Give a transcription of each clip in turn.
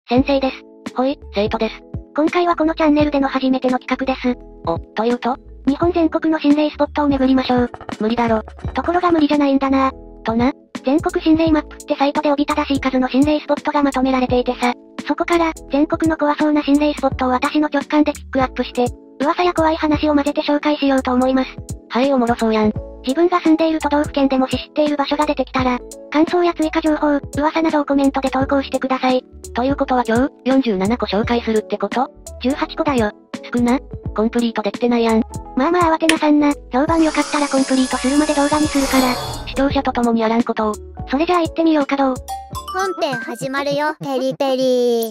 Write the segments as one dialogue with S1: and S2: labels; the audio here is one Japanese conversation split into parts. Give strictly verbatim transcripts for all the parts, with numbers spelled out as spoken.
S1: 先生です。
S2: ほい、生徒です。
S1: 今回はこのチャンネルでの初めての企画です。
S2: お、というと？
S1: 日本全国の心霊スポットを巡りましょう。
S2: 無理だろ。
S1: ところが無理じゃないんだな。
S2: とな。
S1: 全国心霊マップってサイトでおびただしい数の心霊スポットがまとめられていてさ。そこから、全国の怖そうな心霊スポットを私の直感でピックアップして、噂や怖い話を混ぜて紹介しようと思います。
S2: はい、おもろそうやん。
S1: 自分が住んでいる都道府県でもし知っている場所が出てきたら、感想や追加情報、噂などをコメントで投稿してください。
S2: ということは今日、よんじゅうななこ紹介するってこと？
S1: じゅうはちこだよ。
S2: 少な。コンプリートできてないやん。
S1: まあまあ慌てなさんな。評判良かったらコンプリートするまで動画にするから。
S2: 視聴者と共にやらんことを。
S1: それじゃあ行ってみようかどう。
S3: 本編始まるよ、ペリペリ。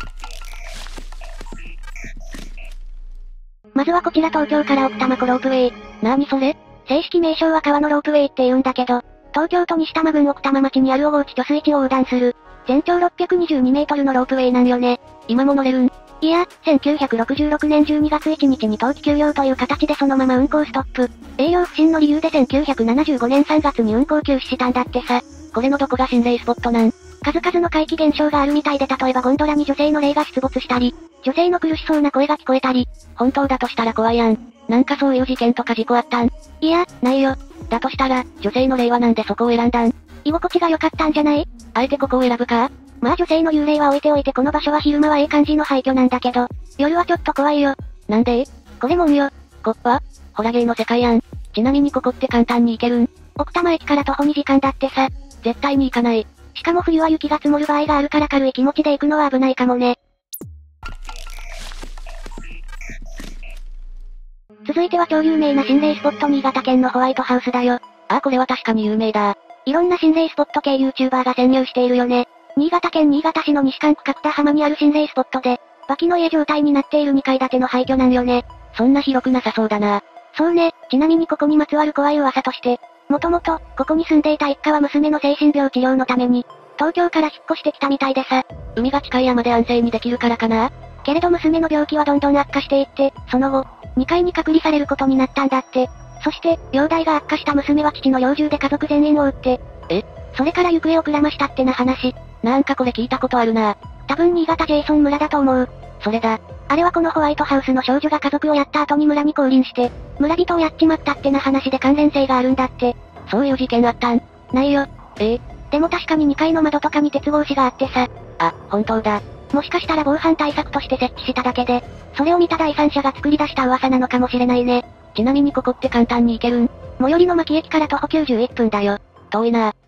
S1: まずはこちら東京から奥多摩湖ロープウェイ。
S2: なーにそれ？
S1: 正式名称は川のロープウェイって言うんだけど、東京都西多摩郡奥多摩町にある小河内貯水池を横断する、全長ろっぴゃくにじゅうにメートルのロープウェイなんよね。
S2: 今も乗れるん？
S1: いや、せんきゅうひゃくろくじゅうろくねんじゅうにがついちにちに冬季休養という形でそのまま運行ストップ。営業不振の理由でせんきゅうひゃくななじゅうごねんさんがつに運行休止したんだってさ。
S2: これのどこが心霊スポットなん？
S1: 数々の怪奇現象があるみたいで例えばゴンドラに女性の霊が出没したり、女性の苦しそうな声が聞こえたり。
S2: 本当だとしたら怖いやん。なんかそういう事件とか事故あったん？
S1: いや、ないよ。
S2: だとしたら、女性の霊はなんでそこを選んだん？
S1: 居心地が良かったんじゃない？
S2: あえてここを選ぶか？
S1: まあ女性の幽霊は置いておいてこの場所は昼間はええ感じの廃墟なんだけど、夜はちょっと怖いよ。
S2: なんで？
S1: これもんよ。
S2: こっぱ？ホラゲーの世界やん。ちなみにここって簡単に行けるん？
S1: 奥多摩駅から徒歩にじかんだってさ。
S2: 絶対に行かない。
S1: しかも冬は雪が積もる場合があるから軽い気持ちで行くのは危ないかもね。続いては超有名な心霊スポット新潟県のホワイトハウスだよ。
S2: ああこれは確かに有名だ。
S1: いろんな心霊スポット系 YouTuber が潜入しているよね。新潟県新潟市の西館区角田浜にある心霊スポットで、バキの家状態になっているにかい建ての廃墟なんよね。
S2: そんな広くなさそうだな。
S1: そうね、ちなみにここにまつわる怖い噂として、もともと、ここに住んでいた一家は娘の精神病治療のために、東京から引っ越してきたみたいでさ。
S2: 海が近い山で安静にできるからかな？
S1: けれど娘の病気はどんどん悪化していって、その後、にかいに隔離されることになったんだって。そして、容体が悪化した娘は父の猟銃で家族全員を撃って、
S2: え？
S1: それから行方をくらましたってな話。
S2: なんかこれ聞いたことあるな。
S1: 多分新潟ジェイソン村だと思う。
S2: それだ。
S1: あれはこのホワイトハウスの少女が家族をやった後に村に降臨して、村人をやっちまったってな話で関連性があるんだって。
S2: そういう事件あったん？
S1: ないよ。
S2: ええ？
S1: でも確かににかいの窓とかに鉄格子があってさ。
S2: あ、本当だ。
S1: もしかしたら防犯対策として設置しただけで、それを見た第三者が作り出した噂なのかもしれないね。
S2: ちなみにここって簡単に行けるん？
S1: 最寄りの牧駅から徒歩きゅうじゅういっぷんだよ。
S2: 遠いな。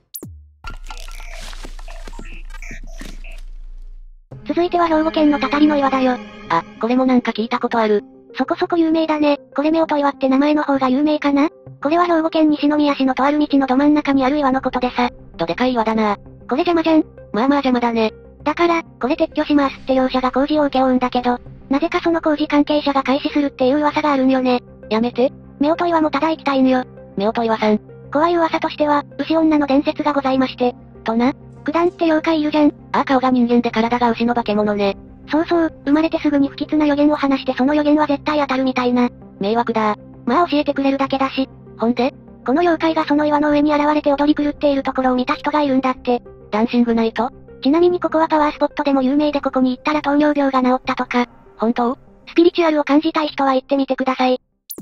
S1: 続いては兵庫県のたたりの岩だよ。
S2: あ、これもなんか聞いたことある。
S1: そこそこ有名だね。これ夫婦岩って名前の方が有名かな？これは兵庫県西宮市のとある道のど真ん中にある岩のことでさ。
S2: どでかい岩だな。
S1: これ邪魔じゃん。
S2: まあまあ邪魔だね。
S1: だから、これ撤去しますって業者が工事を請け負うんだけど、なぜかその工事関係者が開始するっていう噂があるんよね。
S2: やめて。
S1: 夫婦岩もただ行きたいんよ。
S2: 夫婦岩さん。
S1: 怖い噂としては、牛女の伝説がございまして。
S2: とな。
S1: 九段って妖怪いるじゃん。
S2: ああ顔が人間で体が牛の化け物ね。
S1: そうそう、生まれてすぐに不吉な予言を話してその予言は絶対当たるみたいな。
S2: 迷惑だ。
S1: まあ教えてくれるだけだし。
S2: ほんで？
S1: この妖怪がその岩の上に現れて踊り狂っているところを見た人がいるんだって。
S2: ダンシングナイト？
S1: ちなみにここはパワースポットでも有名でここに行ったら糖尿病が治ったとか。
S2: 本当？
S1: スピリチュアルを感じたい人は行ってみてください。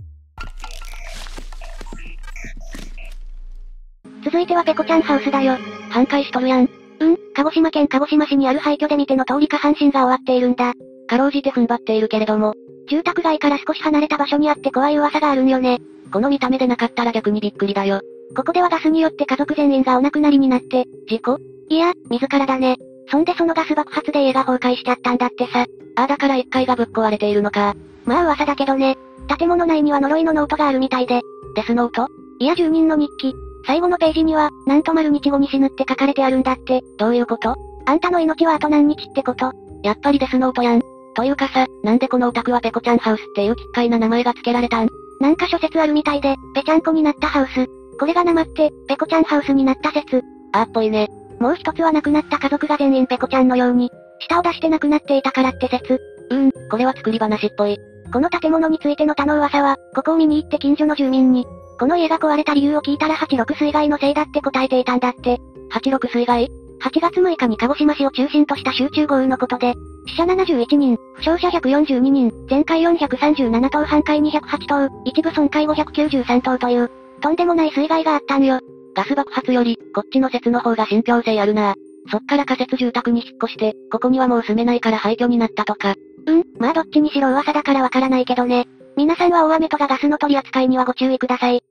S1: 続いてはペコちゃんハウスだよ。
S2: 半壊しとるやん。
S1: うん、鹿児島県鹿児島市にある廃墟で見ての通り下半身が終わっているんだ。
S2: かろうじて踏ん張っているけれども、
S1: 住宅街から少し離れた場所にあって怖い噂があるんよね。
S2: この見た目でなかったら逆にびっくりだよ。
S1: ここではガスによって家族全員がお亡くなりになって、
S2: 事故？
S1: いや、自らだね。そんでそのガス爆発で家が崩壊しちゃったんだってさ。
S2: ああだからいっかいがぶっ壊れているのか。
S1: まあ噂だけどね。建物内には呪いのノートがあるみたいで。
S2: デスノート？
S1: いや住人の日記。最後のページには、なんと丸日後に死ぬって書かれてあるんだって。
S2: どういうこと？
S1: あんたの命はあと何日ってこと？
S2: やっぱりデスノートやん。というかさ、なんでこのお宅はペコちゃんハウスっていう奇怪な名前が付けられたん？
S1: なんか諸説あるみたいで、ぺちゃんこになったハウス。これがなまって、ペコちゃんハウスになった説。
S2: あーっぽいね。
S1: もう一つは亡くなった家族が全員ペコちゃんのように、舌を出して亡くなっていたからって説。
S2: うーん、これは作り話っぽい。
S1: この建物についての他の噂は、ここを見に行って近所の住民に、この家が壊れた理由を聞いたらはちろく水害のせいだって答えていたんだって。
S2: はちろく水害？
S1: はちがつむいかに鹿児島市を中心とした集中豪雨のことで、死者ななじゅういちにん、負傷者ひゃくよんじゅうににん、全壊よんひゃくさんじゅうななとう半壊にひゃくはちとう、一部損壊ごひゃくきゅうじゅうさんとうという、とんでもない水害があったんよ。
S2: ガス爆発より、こっちの説の方が信憑性あるな。そっから仮設住宅に引っ越して、ここにはもう住めないから廃墟になったとか。
S1: うん、まあどっちにしろ噂だからわからないけどね。皆さんは大雨とかガスの取り扱いにはご注意ください。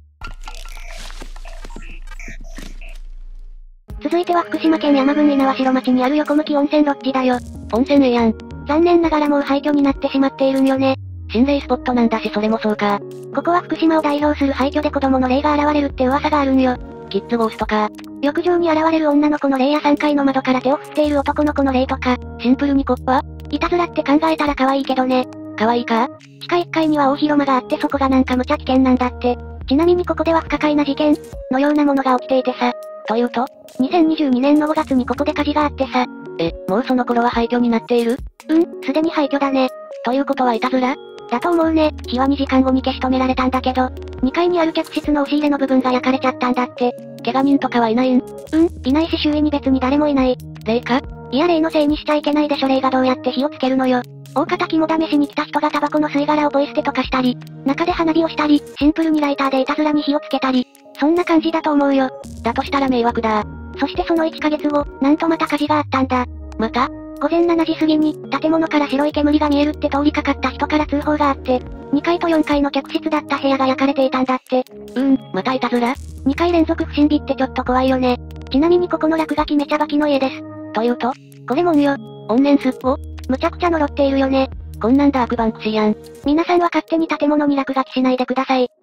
S1: 続いては福島県山郡猪苗代町にある横向き温泉ロッジだよ。
S2: 温泉ええやん。
S1: 残念ながらもう廃墟になってしまっているんよね。
S2: 心霊スポットなんだしそれもそうか。
S1: ここは福島を代表する廃墟で子供の霊が現れるって噂があるんよ。
S2: キッズゴーストか。
S1: 浴場に現れる女の子の霊やさんがいの窓から手を振っている男の子の霊とか。
S2: シンプルにコッパ？
S1: いたずらって考えたら可愛いけどね。
S2: 可愛いか？
S1: 地下いっかいには大広間があってそこがなんか無茶危険なんだって。ちなみにここでは不可解な事件のようなものが起きていてさ。
S2: というと？
S1: にせんにじゅうにねんのごがつにここで火事があってさ。
S2: え、もうその頃は廃墟になっている？
S1: うん、すでに廃墟だね。
S2: ということはいたずら？
S1: だと思うね。火はにじかんごに消し止められたんだけど、にかいにある客室の押し入れの部分が焼かれちゃったんだって。
S2: 怪我人とかはいないん？
S1: うん、いないし周囲に別に誰もいない。
S2: 霊か？
S1: いや霊のせいにしちゃいけないでしょ。霊がどうやって火をつけるのよ。大方肝試しに来た人がタバコの吸い殻をポイ捨てとかしたり、中で花火をしたり、シンプルにライターでいたずらに火をつけたり、そんな感じだと思うよ。
S2: だとしたら迷惑だ。
S1: そしてそのいっかげつご、なんとまた火事があったんだ。
S2: また？
S1: 午前しちじ過ぎに、建物から白い煙が見えるって通りかかった人から通報があって、にかいとよんかいの客室だった部屋が焼かれていたんだって。
S2: うーん、またいたずら？
S1: にかい連続不審火ってちょっと怖いよね。ちなみにここの落書きめちゃバキの家です。
S2: というと？
S1: これもんよ。
S2: 怨念すっぽ？
S1: むちゃくちゃ呪っているよね。
S2: こんなんダークバンクシやん。
S1: 皆さんは勝手に建物に落書きしないでください。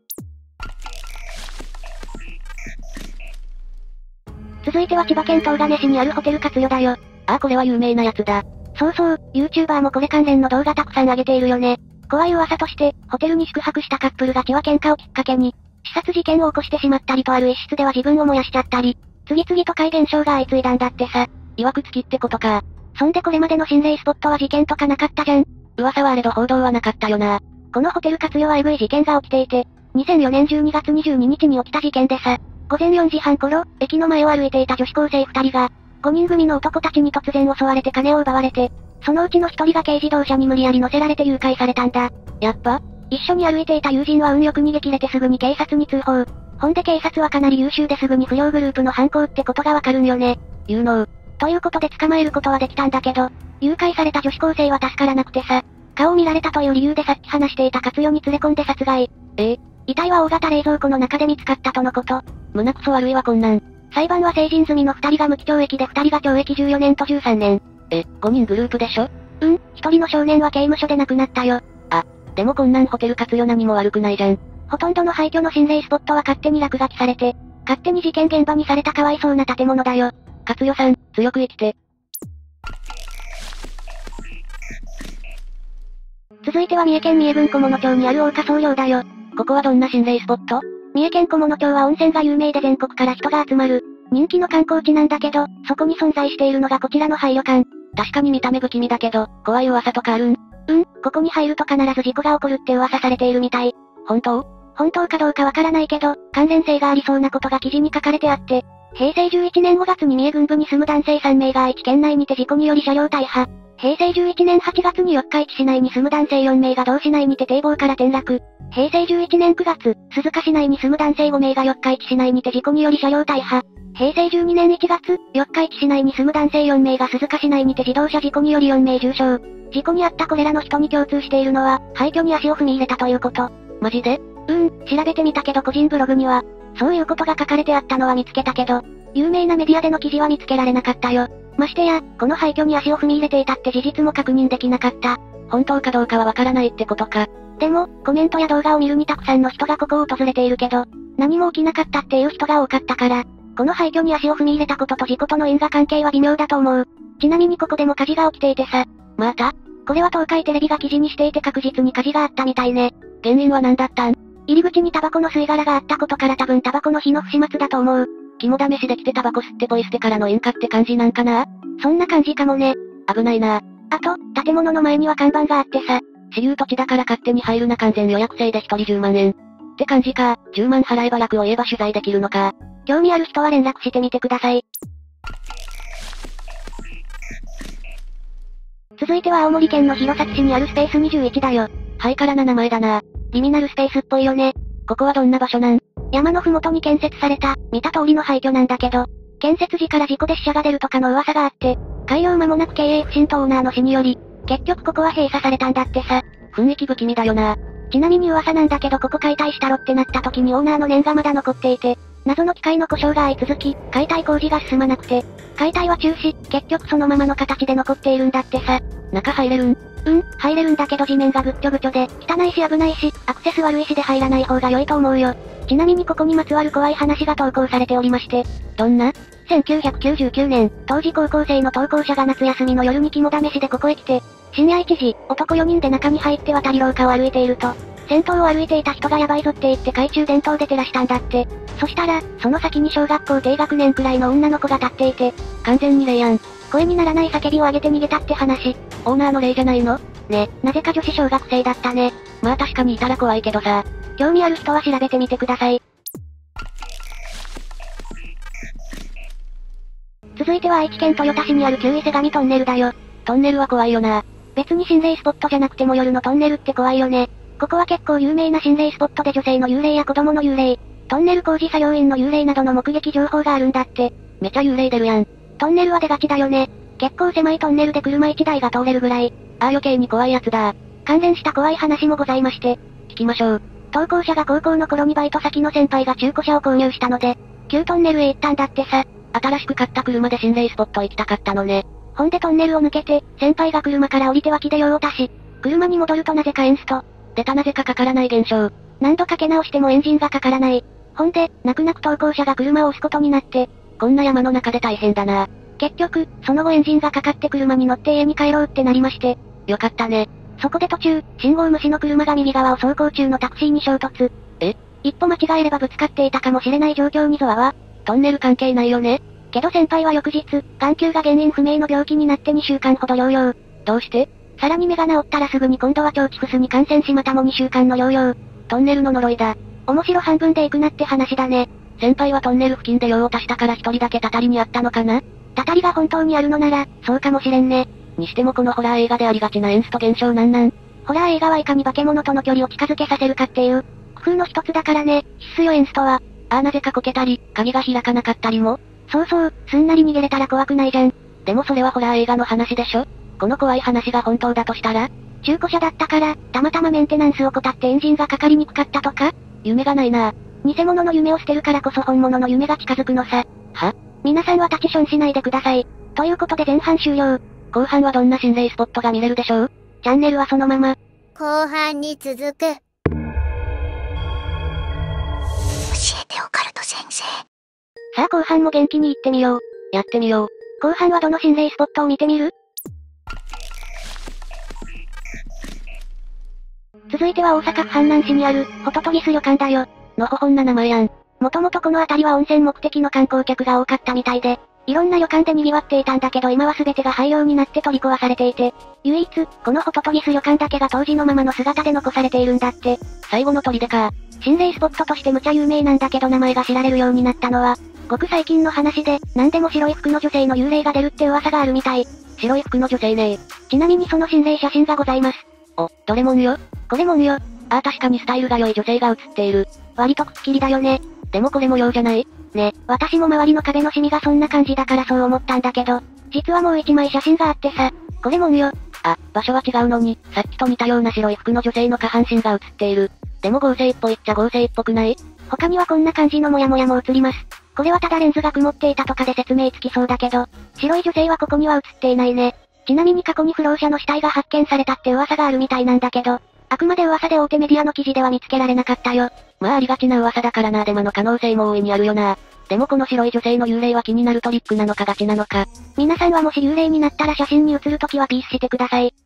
S1: 続いては千葉県東金市にあるホテル活用だよ。
S2: ああこれは有名なやつだ。
S1: そうそう、YouTuber もこれ関連の動画たくさん上げているよね。怖い噂として、ホテルに宿泊したカップルが血は喧嘩をきっかけに、刺殺事件を起こしてしまったりとある一室では自分を燃やしちゃったり、次々と怪現象が相次いだんだってさ。
S2: 曰くつきってことか。
S1: そんでこれまでの心霊スポットは事件とかなかったじゃん。
S2: 噂はあれど報道はなかったよな。
S1: このホテル活用はエグい事件が起きていて、にせんよねんじゅうにがつにじゅうににちに起きた事件でさ、午前よじはん頃、駅の前を歩いていた女子高生ふたりが、ごにん組の男たちに突然襲われて金を奪われて、そのうちのひとりが軽自動車に無理やり乗せられて誘拐されたんだ。
S2: やっぱ？
S1: 一緒に歩いていた友人は運よく逃げ切れてすぐに警察に通報。ほんで警察はかなり優秀ですぐに不良グループの犯行ってことがわかるんよね。
S2: 有能。
S1: ということで捕まえることはできたんだけど、誘拐された女子高生は助からなくてさ、顔を見られたという理由でさっき話していた活用に連れ込んで殺害。
S2: ええ。
S1: 遺体は大型冷蔵庫の中で見つかったとのこと。
S2: 胸くそ悪いわこんなん。
S1: 裁判は成人済みのふたりが無期懲役でふたりが懲役じゅうよねんとじゅうさんねん。
S2: え、ごにんグループでしょ？
S1: うん、ひとりの少年は刑務所で亡くなったよ。
S2: あ、でもこんなんホテル活用何も悪くないじゃん。
S1: ほとんどの廃墟の心霊スポットは勝手に落書きされて、勝手に事件現場にされたかわいそうな建物だよ。
S2: 活用さん、強く生きて。
S1: 続いては三重県三重郡菰野町にある大花総領だよ。
S2: ここはどんな心霊スポット？
S1: 三重県菰野町は温泉が有名で全国から人が集まる、人気の観光地なんだけど、そこに存在しているのがこちらの廃旅館。
S2: 確かに見た目不気味だけど、怖い噂とかあるん？
S1: うん、ここに入ると必ず事故が起こるって噂されているみたい。
S2: 本当？
S1: 本当かどうかわからないけど、関連性がありそうなことが記事に書かれてあって、へいせいじゅういちねんごがつに三重郡部に住む男性さんめいが愛知県内にて事故により車両大破。へいせいじゅういちねんはちがつに四日市市内に住む男性よんめいが同市内にて堤防から転落。へいせいじゅういちねんくがつ、鈴鹿市内に住む男性ごめいが四日市市内にて事故により車両大破。へいせいじゅうにねんいちがつ、四日市市内に住む男性よんめいが鈴鹿市内にて自動車事故によりよんめい重傷。事故に遭ったこれらの人に共通しているのは、廃墟に足を踏み入れたということ。
S2: マジで？
S1: うーん、調べてみたけど個人ブログには、そういうことが書かれてあったのは見つけたけど、有名なメディアでの記事は見つけられなかったよ。ましてや、この廃墟に足を踏み入れていたって事実も確認できなかった。
S2: 本当かどうかはわからないってことか。
S1: でも、コメントや動画を見るにたくさんの人がここを訪れているけど、何も起きなかったっていう人が多かったから、この廃墟に足を踏み入れたことと事故との因果関係は微妙だと思う。ちなみにここでも火事が起きていてさ。
S2: また？
S1: これは東海テレビが記事にしていて確実に火事があったみたいね。
S2: 原因は何だったん？
S1: 入り口にタバコの吸い殻があったことから多分タバコの火の不始末だと思う。
S2: 肝試しできてタバコ吸ってポイ捨てからの引火って感じなんかな？
S1: そんな感じかもね。
S2: 危ないな。
S1: あと、建物の前には看板があってさ。
S2: 私有土地だから勝手に入るな完全予約制で一人じゅうまんえん。って感じか。じゅうまん払えば楽を言えば取材できるのか。
S1: 興味ある人は連絡してみてください。 続いては青森県の弘前市にあるスペースにじゅういちだよ。
S2: ハイカラな名前だな。
S1: リミナルスペースっぽいよね。
S2: ここはどんな場所なん？
S1: 山のふもとに建設された、見た通りの廃墟なんだけど、建設時から事故で死者が出るとかの噂があって、開業間もなく経営不振とオーナーの死により、結局ここは閉鎖されたんだってさ。
S2: 雰囲気不気味だよな。
S1: ちなみに噂なんだけどここ解体したろってなった時にオーナーの念がまだ残っていて、謎の機械の故障が相続き、解体工事が進まなくて、解体は中止、結局そのままの形で残っているんだってさ。
S2: 中入れるん？
S1: うん、入れるんだけど地面がぐっちょぐちょで、汚いし危ないし、アクセス悪いしで入らない方が良いと思うよ。ちなみにここにまつわる怖い話が投稿されておりまして。
S2: どんな？
S1: せんきゅうひゃくきゅうじゅうきゅうねん、当時高校生の投稿者が夏休みの夜に肝試しでここへ来て、深夜いちじ、男よにんで中に入って渡り廊下を歩いていると、先頭を歩いていた人がやばいぞって言って懐中電灯で照らしたんだって。そしたら、その先に小学校低学年くらいの女の子が立っていて、
S2: 完全に霊やん。
S1: 声にならない叫びを上げて逃げたって話。
S2: オーナーの霊じゃないの？
S1: ね、なぜか女子小学生だったね。
S2: まあ確かにいたら怖いけどさ。
S1: 興味ある人は調べてみてください。続いては愛知県豊田市にある旧伊勢神トンネルだよ。
S2: トンネルは怖いよな。
S1: 別に心霊スポットじゃなくても夜のトンネルって怖いよね。ここは結構有名な心霊スポットで女性の幽霊や子供の幽霊、トンネル工事作業員の幽霊などの目撃情報があるんだって。
S2: めちゃ幽霊出るやん。
S1: トンネルは出がちだよね。結構狭いトンネルで車いちだいが通れるぐらい。
S2: ああ余計に怖いやつだ。
S1: 関連した怖い話もございまして。
S2: 聞きましょう。
S1: 投稿者が高校の頃にバイト先の先輩が中古車を購入したので、旧トンネルへ行ったんだってさ。
S2: 新しく買った車で心霊スポット行きたかったのね。
S1: ほんでトンネルを抜けて、先輩が車から降りて脇で用を足し、車に戻るとなぜかエンスト。
S2: 出たなぜかかからない現象。
S1: 何度かけ直してもエンジンがかからない。ほんで、泣く泣く投稿者が車を押すことになって、
S2: こんな山の中で大変だな。
S1: 結局、その後エンジンがかかって車に乗って家に帰ろうってなりまして。
S2: よかったね。
S1: そこで途中、信号無視の車が右側を走行中のタクシーに衝突。
S2: え？
S1: 一歩間違えればぶつかっていたかもしれない状況にゾワは。
S2: トンネル関係ないよね。
S1: けど先輩は翌日、眼球が原因不明の病気になってにしゅうかんほど療養。
S2: どうして？
S1: さらに目が治ったらすぐに今度は長期フスに感染しまたもにしゅうかんの療養。
S2: トンネルの呪いだ。
S1: 面白半分で行くなって話だね。
S2: 先輩はトンネル付近で用を足したから一人だけたたりにあったのかな？
S1: たたりが本当にあるのなら、そうかもしれんね。
S2: にしてもこのホラー映画でありがちなエンスト現象なんなん？
S1: ホラー映画はいかに化け物との距離を近づけさせるかっていう、工夫の一つだからね、必須よエンストは。
S2: ああなぜかこけたり、鍵が開かなかったりも？
S1: そうそう、すんなり逃げれたら怖くないじゃん。
S2: でもそれはホラー映画の話でしょ？この怖い話が本当だとしたら？
S1: 中古車だったから、たまたまメンテナンスを怠ってエンジンがかかりにくかったとか？
S2: 夢がないな。
S1: 偽物の夢を捨てるからこそ本物の夢が近づくのさ。
S2: は？
S1: 皆さんはタチションしないでください。ということで前半終了。
S2: 後半はどんな心霊スポットが見れるでしょう？
S1: チャンネルはそのまま。
S3: 後半に続く。教えてオカルト先生。
S1: さあ後半も元気に行ってみよう。
S2: やってみよう。
S1: 後半はどの心霊スポットを見てみる？続いては大阪府阪南市にある、ホトトギス旅館だよ。
S2: のほほんな名前やん。
S1: もともとこの辺りは温泉目的の観光客が多かったみたいで、いろんな旅館で賑わっていたんだけど今は全てが廃業になって取り壊されていて、唯一、このホトトギス旅館だけが当時のままの姿で残されているんだって。
S2: 最後の砦か。
S1: 心霊スポットとして無茶有名なんだけど名前が知られるようになったのは、ごく最近の話で、何でも白い服の女性の幽霊が出るって噂があるみたい。
S2: 白い服の女性ね。
S1: ちなみにその心霊写真がございます。
S2: お、どれもんよ。
S1: これもんよ。
S2: ああ確かにスタイルが良い女性が写っている。
S1: 割とくっきりだよね。
S2: でもこれもようじゃない？
S1: ね、私も周りの壁のシミがそんな感じだからそう思ったんだけど、実はもう一枚写真があってさ、これもんよ。
S2: あ、場所は違うのに、さっきと似たような白い服の女性の下半身が写っている。でも合成っぽいっちゃ合成っぽくない？
S1: 他にはこんな感じのモヤモヤも写ります。これはただレンズが曇っていたとかで説明つきそうだけど、白い女性はここには写っていないね。ちなみに過去に不老者の死体が発見されたって噂があるみたいなんだけど、あくまで噂で大手メディアの記事では見つけられなかったよ。
S2: まあありがちな噂だからなデマの可能性も大いにあるよな。でもこの白い女性の幽霊は気になるトリックなのかガチなのか。
S1: 皆さんはもし幽霊になったら写真に写るときはピースしてください。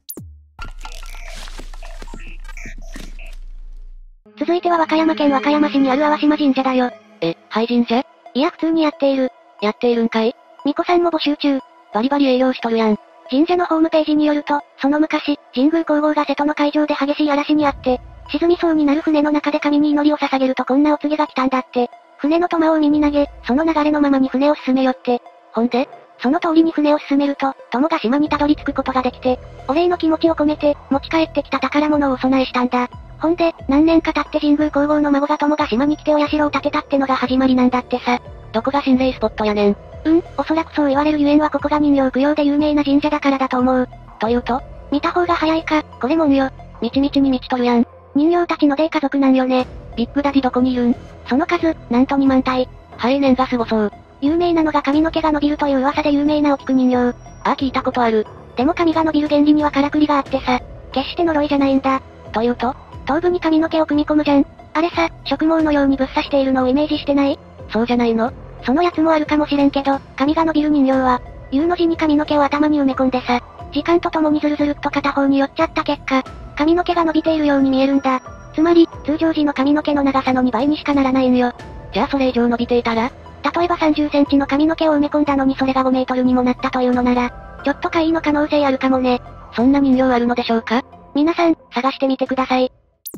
S1: 続いては和歌山県和歌山市にある淡島神社だよ。
S2: え、廃神社？
S1: いや普通にやっている。
S2: やっているんかい？
S1: 巫女さんも募集中。
S2: バリバリ営業しとるやん。
S1: 神社のホームページによると、その昔、神宮皇后が瀬戸の海上で激しい嵐にあって、沈みそうになる船の中で神に祈りを捧げるとこんなお告げが来たんだって。船の苫を海に投げ、その流れのままに船を進めよって。
S2: ほんで？
S1: その通りに船を進めると、友が島にたどり着くことができて、お礼の気持ちを込めて、持ち帰ってきた宝物をお供えしたんだ。ほんで、何年か経って神宮皇后の孫が友が島に来てお社を建てたってのが始まりなんだってさ。
S2: どこが心霊スポットやねん。
S1: うん、おそらくそう言われるゆえんはここが人形供養で有名な神社だからだと思う。
S2: というと？
S1: 見た方が早いか、これもんよ。
S2: みちみちに満ちとるやん。
S1: 人形たちのデイ家族なんよね。
S2: ビッグダディどこにいるん？
S1: その数、なんとにまんたい。
S2: 肺年がすごそう。
S1: 有名なのが髪の毛が伸びるという噂で有名なお菊人形。
S2: ああ聞いたことある。
S1: でも髪が伸びる原理にはからくりがあってさ、決して呪いじゃないんだ。
S2: というと？
S1: 頭部に髪の毛を組み込むじゃん。あれさ、植毛のようにぶっ刺しているのをイメージしてない？
S2: そうじゃないの？
S1: そのやつもあるかもしれんけど、髪が伸びる人形は、U の字に髪の毛を頭に埋め込んでさ、時間とともにズルズルっと片方に寄っちゃった結果、髪の毛が伸びているように見えるんだ。つまり、通常時の髪の毛の長さのにばいにしかならないんよ。
S2: じゃあそれ以上伸びていたら？
S1: 例えばさんじゅっセンチの髪の毛を埋め込んだのにそれがごメートルにもなったというのなら、ちょっと怪異の可能性あるかもね。
S2: そんな人形あるのでしょうか？
S1: 皆さん、探してみてください。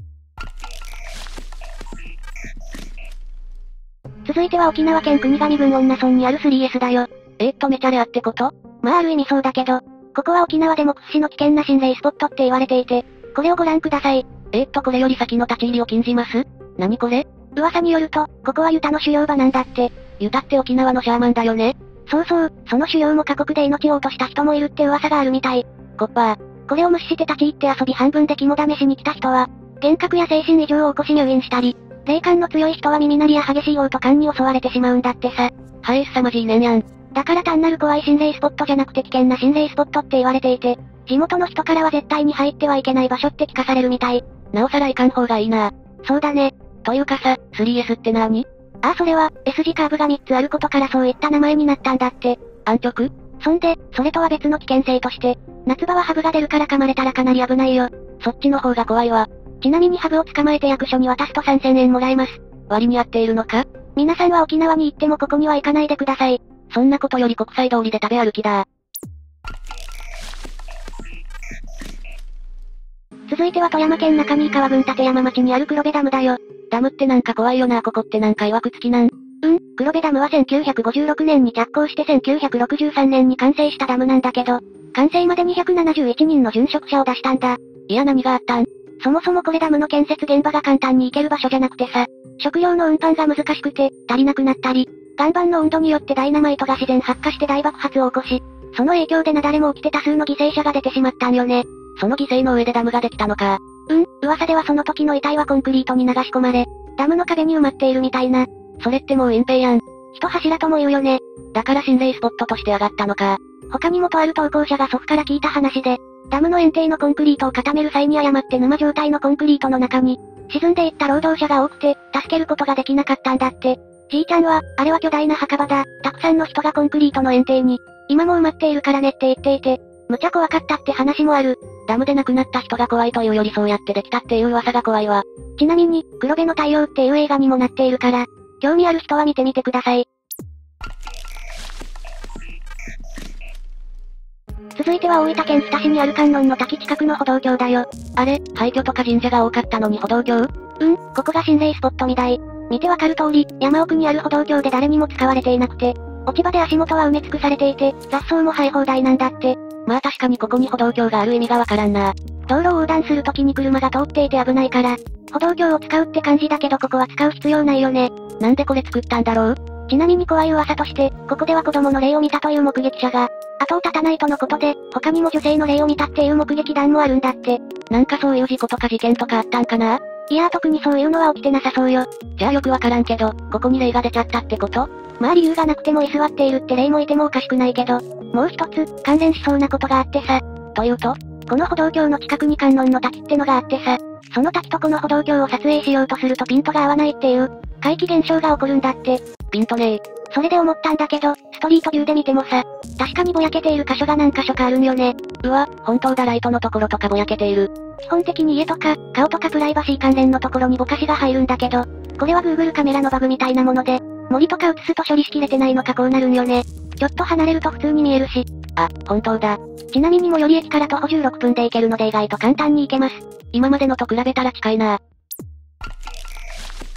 S1: 続いては沖縄県国頭郡恩納村にある スリーエス だよ。
S2: えーっとめちゃレアってこと？
S1: まあある意味そうだけど、ここは沖縄でも屈指の危険な心霊スポットって言われていて、これをご覧ください。
S2: えーっとこれより先の立ち入りを禁じます？何これ？
S1: 噂によると、ここはユタの修行場なんだって。
S2: ユタって沖縄のシャーマンだよね？
S1: そうそう、その修行も過酷で命を落とした人もいるって噂があるみたい。
S2: コッパー。
S1: これを無視して立ち入って遊び半分で肝試しに来た人は、幻覚や精神異常を起こし入院したり、霊感の強い人は耳鳴りや激しい嘔吐感に襲われてしまうんだってさ。
S2: はえ凄まじいねんやん。
S1: だから単なる怖い心霊スポットじゃなくて危険な心霊スポットって言われていて、地元の人からは絶対に入ってはいけない場所って聞かされるみたい。
S2: なおさら行かん方がいいな。
S1: そうだね。
S2: というかさ、スリーエス って何？
S1: ああそれは、S 字カーブがみっつあることからそういった名前になったんだって。
S2: 安直？
S1: そんで、それとは別の危険性として、夏場はハブが出るから噛まれたらかなり危ないよ。
S2: そっちの方が怖いわ。
S1: ちなみにハブを捕まえて役所に渡すとさんぜんえんもらえます。
S2: 割に合っているのか？
S1: 皆さんは沖縄に行ってもここには行かないでください。
S2: そんなことより国際通りで食べ歩きだ。
S1: 続いては富山県中新川郡立山町にある黒部ダムだよ。
S2: ダムってなんか怖いよな。ここってなんか曰くつきなん？
S1: うん、黒部ダムはせんきゅうひゃくごじゅうろくねんに着工してせんきゅうひゃくろくじゅうさんねんに完成したダムなんだけど、完成までにひゃくななじゅういちにんの殉職者を出したんだ。
S2: いや何があったん？
S1: そもそもこれダムの建設現場が簡単に行ける場所じゃなくてさ、食料の運搬が難しくて、足りなくなったり、岩盤の温度によってダイナマイトが自然発火して大爆発を起こし、その影響で雪崩も起きて多数の犠牲者が出てしまったんよね。
S2: その犠牲の上でダムができたのか。
S1: うん、噂ではその時の遺体はコンクリートに流し込まれ、ダムの壁に埋まっているみたいな。
S2: それってもう隠蔽やん。
S1: 一柱とも言うよね。
S2: だから心霊スポットとして上がったのか。
S1: 他にもとある投稿者が祖父から聞いた話で、ダムの堰堤のコンクリートを固める際に誤って沼状態のコンクリートの中に、沈んでいった労働者が多くて、助けることができなかったんだって。じいちゃんは、あれは巨大な墓場だ、たくさんの人がコンクリートの堰堤に、今も埋まっているからねって言っていて、むちゃ怖かったって話もある。
S2: ダムで亡くなった人が怖いというよりそうやってできたっていう噂が怖いわ。
S1: ちなみに、黒部の太陽っていう映画にもなっているから、興味ある人は見てみてください。続いては大分県日田市にある観音の滝近くの歩道橋だよ。
S2: あれ、廃墟とか神社が多かったのに歩道橋？
S1: うん、ここが心霊スポットみたい。見てわかる通り、山奥にある歩道橋で誰にも使われていなくて、落ち葉で足元は埋め尽くされていて、雑草も生え放題なんだって。
S2: まあ確かにここに歩道橋がある意味がわからんな。
S1: 道路を横断するときに車が通っていて危ないから、歩道橋を使うって感じだけどここは使う必要ないよね。
S2: なんでこれ作ったんだろう？
S1: ちなみに怖い噂として、ここでは子供の霊を見たという目撃者が、後を絶たないとのことで、他にも女性の霊を見たっていう目撃談もあるんだって。
S2: なんかそういう事故とか事件とかあったんかな？
S1: いやー特にそういうのは起きてなさそうよ。
S2: じゃあよくわからんけど、ここに霊が出ちゃったってこと？
S1: まあ理由がなくても居座っているって霊もいてもおかしくないけど、もう一つ、関連しそうなことがあってさ。
S2: というと？
S1: この歩道橋の近くに観音の滝ってのがあってさ、その滝とこの歩道橋を撮影しようとするとピントが合わないっていう、怪奇現象が起こるんだって。
S2: ピントねえ。
S1: それで思ったんだけど、ストリートビューで見てもさ、確かにぼやけている箇所が何箇所かあるんよね。
S2: うわ、本当だライトのところとかぼやけている。
S1: 基本的に家とか、顔とかプライバシー関連のところにぼかしが入るんだけど、これは Google カメラのバグみたいなもので、森とか映すと処理しきれてないのかこうなるんよね。ちょっと離れると普通に見えるし。
S2: あ、本当だ。
S1: ちなみに最寄り駅から徒歩じゅうろくふんで行けるので意外と簡単に行けます。
S2: 今までのと比べたら近いな。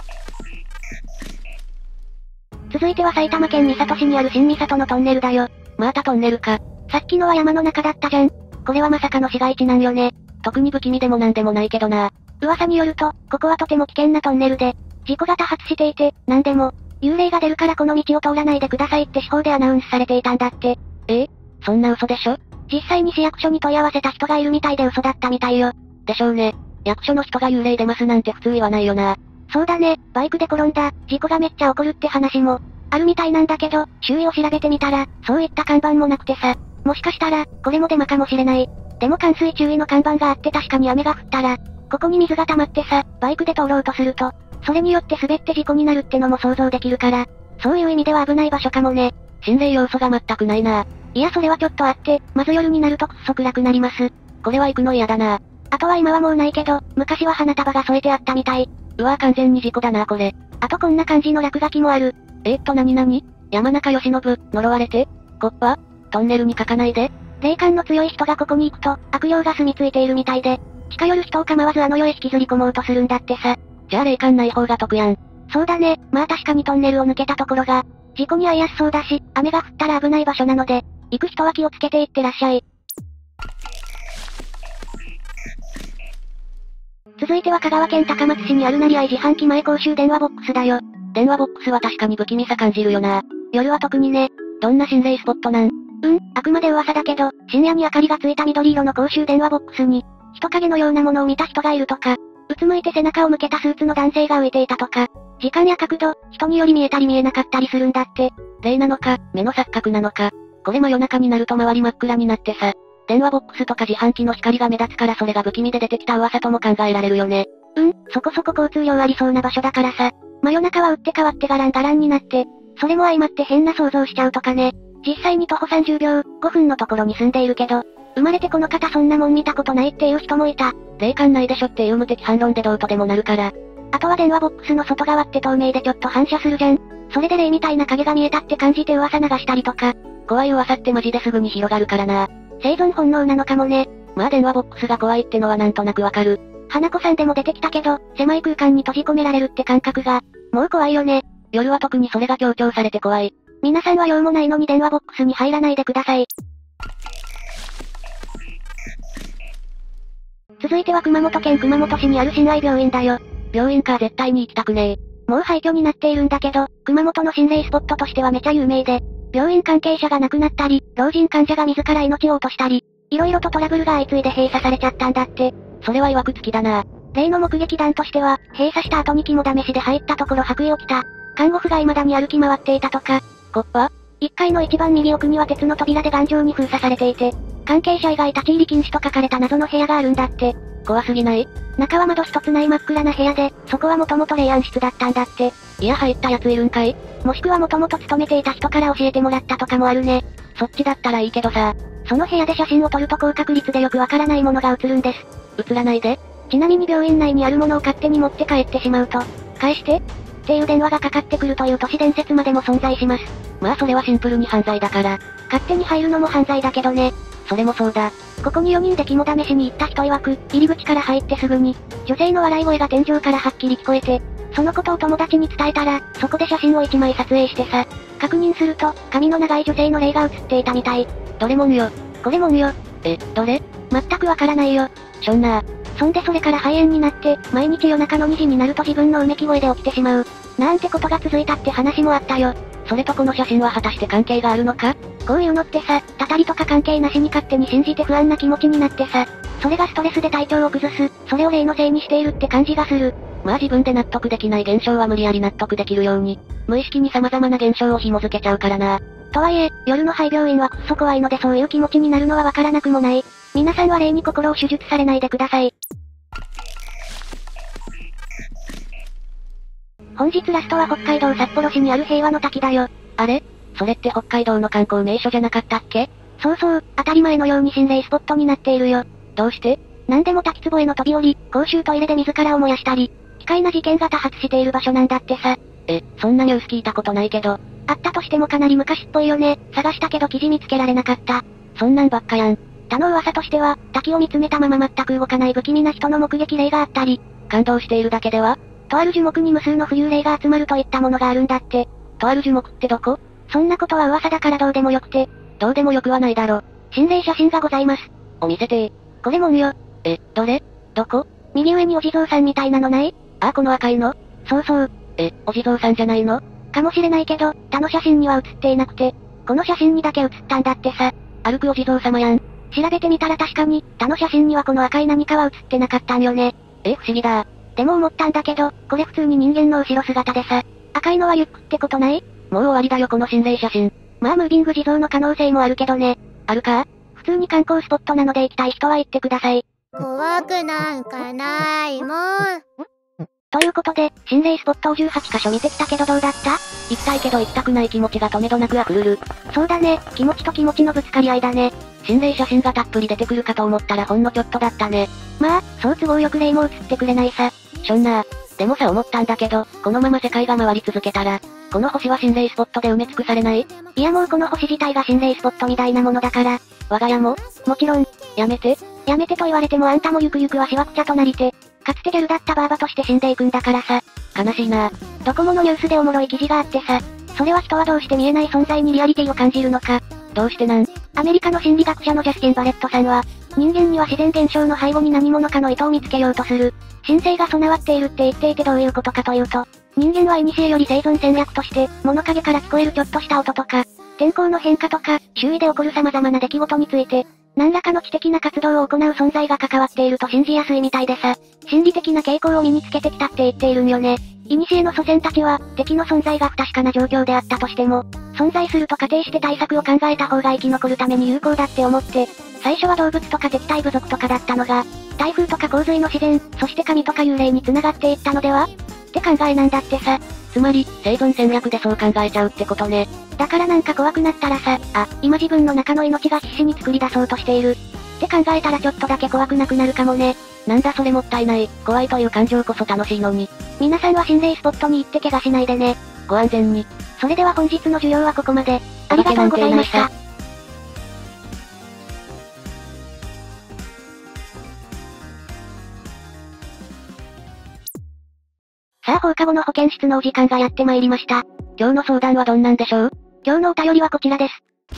S1: 続いては埼玉県三郷市にある新三郷のトンネルだよ。
S2: またトンネルか。
S1: さっきのは山の中だったじゃん。これはまさかの市街地なんよね。
S2: 特に不気味でもなんでもないけどな。
S1: 噂によると、ここはとても危険なトンネルで、事故が多発していて、なんでも、幽霊が出るからこの道を通らないでくださいって司法でアナウンスされていたんだって。
S2: ええそんな嘘でしょ？
S1: 実際に市役所に問い合わせた人がいるみたいで嘘だったみたいよ。
S2: でしょうね。役所の人が幽霊出ますなんて普通言わないよな。
S1: そうだね、バイクで転んだ、事故がめっちゃ起こるって話も、あるみたいなんだけど、周囲を調べてみたら、そういった看板もなくてさ、もしかしたら、これもデマかもしれない。でも冠水注意の看板があって確かに雨が降ったら、ここに水が溜まってさ、バイクで通ろうとすると、それによって滑って事故になるってのも想像できるから、そういう意味では危ない場所かもね。
S2: 心霊要素が全くないな。
S1: いやそれはちょっとあって、まず夜になるとくっそ暗くなります。
S2: これは行くの嫌だな。
S1: あとは今はもうないけど、昔は花束が添えてあったみたい。
S2: うわぁ完全に事故だなこれ。
S1: あとこんな感じの落書きもある。
S2: えー、っと何々山中由伸、呪われてコッパトンネルに書かないで。
S1: 霊感の強い人がここに行くと、悪霊が住み着いているみたいで、近寄る人を構わずあの世へ引きずり込もうとするんだってさ。
S2: じゃあ霊感ない方が得やん。
S1: そうだね、まあ確かにトンネルを抜けたところが、事故に遭いやすそうだし、雨が降ったら危ない場所なので、行く人は気をつけて行ってらっしゃい。続いては香川県高松市にある成合自販機前公衆電話ボックスだよ。
S2: 電話ボックスは確かに不気味さ感じるよな。
S1: 夜は特にね。
S2: どんな心霊スポットなん？
S1: うん、あくまで噂だけど、深夜に明かりがついた緑色の公衆電話ボックスに、人影のようなものを見た人がいるとか、うつむいて背中を向けたスーツの男性が浮いていたとか、時間や角度、人により見えたり見えなかったりするんだって。
S2: 霊なのか、目の錯覚なのか。これ真夜中になると周り真っ暗になってさ、電話ボックスとか自販機の光が目立つからそれが不気味で出てきた噂とも考えられるよね。
S1: うん、そこそこ交通量ありそうな場所だからさ、真夜中は打って変わってガランガランになって、それも相まって変な想像しちゃうとかね。実際に徒歩さんじゅうびょう、ごふんのところに住んでいるけど、生まれてこの方そんなもん見たことないっていう人もいた。
S2: 霊感ないでしょっていう無敵反論でどうとでもなるから。
S1: あとは電話ボックスの外側って透明でちょっと反射するじゃん。それで霊みたいな影が見えたって感じて噂流したりとか。
S2: 怖い噂ってマジですぐに広がるからな。
S1: 生存本能なのかもね。
S2: まあ電話ボックスが怖いってのはなんとなくわかる。
S1: 花子さんでも出てきたけど、狭い空間に閉じ込められるって感覚が、もう怖いよね。
S2: 夜は特にそれが強調されて怖い。
S1: 皆さんは用もないのに電話ボックスに入らないでください。続いては熊本県熊本市にある親愛病院だよ。
S2: 病院か絶対に行きたくねえ。
S1: もう廃墟になっているんだけど、熊本の心霊スポットとしてはめちゃ有名で、病院関係者が亡くなったり、老人患者が自ら命を落としたり、いろいろとトラブルが相次いで閉鎖されちゃったんだって。
S2: それは曰くつきだな。
S1: 例の目撃談としては、閉鎖した後に肝試しで入ったところ白衣を着た。看護婦が未だに歩き回っていたとか。
S2: コッパ？
S1: いっかいの一番右奥には鉄の扉で頑丈に封鎖されていて、関係者以外立ち入り禁止と書かれた謎の部屋があるんだって。
S2: 怖すぎない？
S1: 中は窓一つない真っ暗な部屋で、そこはもともと霊安室だったんだって。
S2: いや入ったやついるんかい？
S1: もしくはもともと勤めていた人から教えてもらったとかもあるね。
S2: そっちだったらいいけどさ。
S1: その部屋で写真を撮ると高確率でよくわからないものが映るんです。
S2: 映らないで？
S1: ちなみに病院内にあるものを勝手に持って帰ってしまうと、返してっていう電話がかかってくるという都市伝説までも存在します。
S2: まあそれはシンプルに犯罪だから。
S1: 勝手に入るのも犯罪だけどね。
S2: それもそうだ。
S1: ここによにんで肝試しに行った人曰く、入り口から入ってすぐに、女性の笑い声が天井からはっきり聞こえて、そのことを友達に伝えたら、そこで写真をいちまい撮影してさ、確認すると、髪の長い女性の霊が写っていたみたい。
S2: どれもんよ。
S1: これもんよ。
S2: え、どれ？
S1: 全くわからないよ。
S2: しょんなー。
S1: そんでそれから肺炎になって、毎日夜中のにじになると自分のうめき声で起きてしまう。なんてことが続いたって話もあったよ。
S2: それとこの写真は果たして関係があるのか？
S1: こういうのってさ、たたりとか関係なしに勝手に信じて不安な気持ちになってさ、それがストレスで体調を崩す、それを霊のせいにしているって感じがする。
S2: まあ自分で納得できない現象は無理やり納得できるように、無意識に様々な現象を紐付けちゃうからな。
S1: とはいえ、夜の廃病院はくっそ怖いのでそういう気持ちになるのはわからなくもない。皆さんは霊に心を手術されないでください。本日ラストは北海道札幌市にある平和の滝だよ。
S2: あれ？それって北海道の観光名所じゃなかったっけ？
S1: そうそう、当たり前のように心霊スポットになっているよ。
S2: どうして？
S1: なんでも滝壺への飛び降り、公衆トイレで自らを燃やしたり、奇怪な事件が多発している場所なんだってさ。
S2: え、そんなニュース聞いたことないけど。
S1: あったとしてもかなり昔っぽいよね。探したけど記事見つけられなかった。
S2: そんなんばっかやん。
S1: 他の噂としては、滝を見つめたまま全く動かない不気味な人の目撃例があったり、
S2: 感動しているだけでは？
S1: とある樹木に無数の浮遊霊が集まるといったものがあるんだって。
S2: とある樹木ってどこ？
S1: そんなことは噂だからどうでもよくて、
S2: どうでもよくはないだろ。
S1: 心霊写真がございます。
S2: お見せてー。
S1: これもんよ。
S2: え、どれ？どこ？
S1: 右上にお地蔵さんみたいなのない？
S2: ああ、この赤いの？
S1: そうそう。
S2: え、お地蔵さんじゃないの？
S1: かもしれないけど、他の写真には写っていなくて、この写真にだけ写ったんだってさ。
S2: 歩くお地蔵様やん。
S1: 調べてみたら確かに、他の写真にはこの赤い何かは写ってなかったんよね。
S2: え、不思議だ。
S1: でも思ったんだけど、これ普通に人間の後ろ姿でさ、赤いのはユックってことない？
S2: もう終わりだよこの心霊写真。
S1: まあムービング地蔵の可能性もあるけどね。
S2: あるか？
S1: 普通に観光スポットなので行きたい人は行ってください。
S3: 怖くなんかないもん。
S1: ということで、心霊スポットをじゅうはちかしょ見てきたけどどうだった？
S2: 行きたいけど行きたくない気持ちがとめどなく溢れる。
S1: そうだね、気持ちと気持ちのぶつかり合いだね。
S2: 心霊写真がたっぷり出てくるかと思ったらほんのちょっとだったね。
S1: まあ、そう都合よく霊も映ってくれないさ。
S2: しょんなー。でもさ思ったんだけど、このまま世界が回り続けたら、この星は心霊スポットで埋め尽くされない？
S1: いやもうこの星自体が心霊スポットみたいなものだから。
S2: 我が家も？
S1: もちろん。
S2: やめて。
S1: やめてと言われてもあんたもゆくゆくはしわくちゃとなりて、かつてギャルだったバーバとして死んでいくんだからさ。
S2: 悲しいなぁ。
S1: ドコモのニュースでおもろい記事があってさ、それは人はどうして見えない存在にリアリティを感じるのか。
S2: どうしてなん？
S1: アメリカの心理学者のジャスティン・バレットさんは、人間には自然現象の背後に何者かの意図を見つけようとする。神聖が備わっているって言っていてどういうことかというと、人間は古より生存戦略として、物陰から聞こえるちょっとした音とか、天候の変化とか、周囲で起こる様々な出来事について、何らかの知的な活動を行う存在が関わっていると信じやすいみたいでさ、心理的な傾向を身につけてきたって言っているんよね。古の祖先たちは、敵の存在が不確かな状況であったとしても、存在すると仮定して対策を考えた方が生き残るために有効だって思って、最初は動物とか敵対部族とかだったのが、台風とか洪水の自然、そして神とか幽霊に繋がっていったのではって考えなんだってさ。
S2: つまり、生存戦略でそう考えちゃうってことね。
S1: だからなんか怖くなったらさ、あ、今自分の中の命が必死に作り出そうとしている。って考えたらちょっとだけ怖くなくなるかもね。
S2: なんだそれもったいない。怖いという感情こそ楽しいのに。
S1: 皆さんは心霊スポットに行って怪我しないでね。
S2: ご安全に。
S1: それでは本日の授業はここまで。ありがとうございました。さあ放課後の保健室のお時間がやってまいりました。
S2: 今日の相談はどんなんでしょう？
S1: 今日のお便りはこちらです。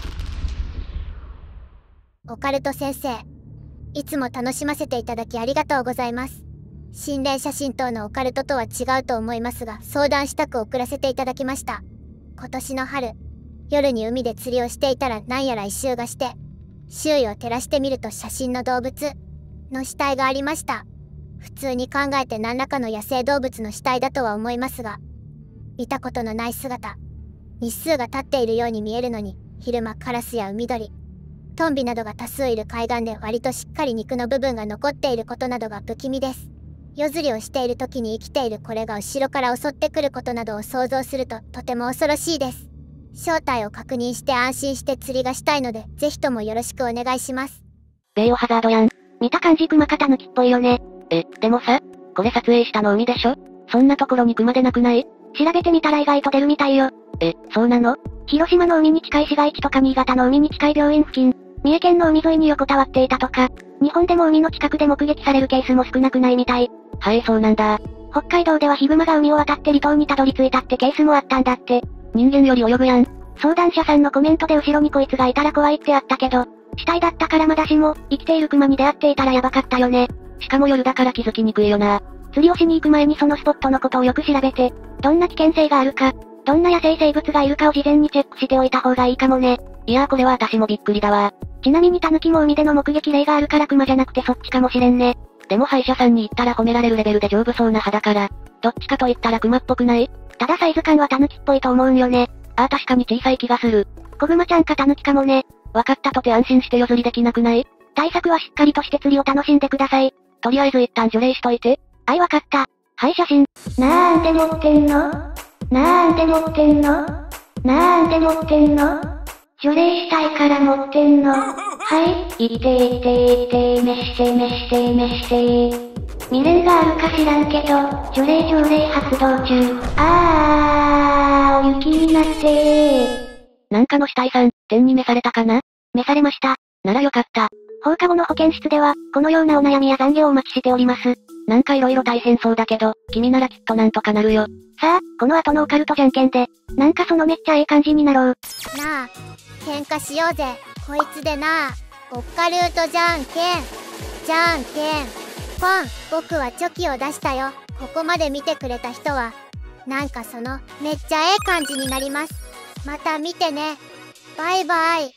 S3: オカルト先生、いつも楽しませていただきありがとうございます。心霊写真等のオカルトとは違うと思いますが、相談したく送らせていただきました。今年の春、夜に海で釣りをしていたら何やら異臭がして、周囲を照らしてみると写真の動物の死体がありました。普通に考えて何らかの野生動物の死体だとは思いますが、見たことのない姿、日数が経っているように見えるのに、昼間カラスや海鳥、トンビなどが多数いる海岸で割としっかり肉の部分が残っていることなどが不気味です。夜釣りをしている時に生きているこれが後ろから襲ってくることなどを想像するととても恐ろしいです。正体を確認して安心して釣りがしたいので、ぜひともよろしくお願いします。
S2: ベイオハザードやん。
S1: 見た感じクマかタヌキっぽいよね。
S2: え、でもさ、これ撮影したの海でしょ？そんなところにクマでなくない？
S1: 調べてみたら意外と出るみたいよ。
S2: え、そうなの？
S1: 広島の海に近い市街地とか新潟の海に近い病院付近、三重県の海沿いに横たわっていたとか、日本でも海の近くで目撃されるケースも少なくないみたい。
S2: はい、そうなんだ。
S1: 北海道ではヒグマが海を渡って離島にたどり着いたってケースもあったんだって。
S2: 人間より泳ぐやん。
S1: 相談者さんのコメントで後ろにこいつがいたら怖いってあったけど、死体だったからまだしも、生きているクマに出会っていたらやばかったよね。
S2: しかも夜だから気づきにくいよな。
S1: 釣りをしに行く前にそのスポットのことをよく調べて、どんな危険性があるか、どんな野生生物がいるかを事前にチェックしておいた方がいいかもね。
S2: いやーこれは私もびっくりだわ。
S1: ちなみにタヌキも海での目撃例があるからクマじゃなくてそっちかもしれんね。
S2: でも歯医者さんに行ったら褒められるレベルで丈夫そうな歯だから、どっちかと言ったらクマっぽくない？
S1: ただサイズ感はタヌキっぽいと思うんよね。
S2: ああ確かに小さい気がする。
S1: 子グマちゃんかタヌキかもね。
S2: わかったとて安心して夜釣りできなくない？
S1: 対策はしっかりとして釣りを楽しんでください。
S2: とりあえず一旦除霊しといて。
S1: あいわかった。はい写真。なんで持ってんの？なんで持ってんの？なんで持ってんの？除霊したいから持ってんの。はい、いていていてめしてめしてめして未練があるか知らんけど、除霊除霊発動中。あー、お雪になってー。
S2: なんかの死体さん、天に召されたかな？
S1: 召されました。
S2: ならよかった。
S1: 放課後の保健室では、このようなお悩みや懺悔をお待ちしております。
S2: なんか色々大変そうだけど、君ならきっとなんとかなるよ。
S1: さあ、この後のオカルトじゃんけんで、なんかそのめっちゃええ感じになろう。
S3: なあ、 喧嘩しようぜ。こいつでな。オッカルートじゃんけん。じゃんけんポン。僕はチョキを出したよ。ここまで見てくれた人はなんかそのめっちゃええ感じになります。また見てね。バイバイ。